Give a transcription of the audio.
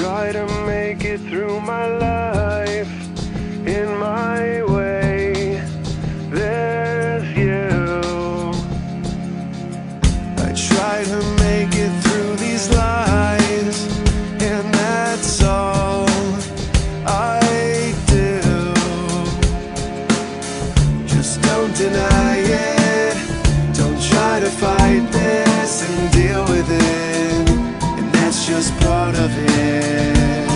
try to make it through my life in my way. There's you. I try to make it through these lies, and that's all I do. Just don't deny it. Don't try to fight this and deal with it. And that's just part of it.